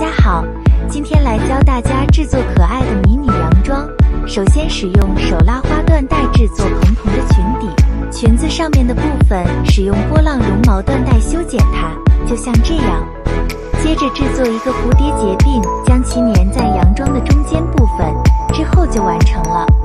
家好，今天来教大家制作可爱的迷你洋装。首先使用手拉花缎带制作蓬蓬的裙底，裙子上面的部分使用波浪绒毛缎带修剪它，就像这样。接着制作一个蝴蝶结并将其粘在洋装的中间部分，之后就完成了。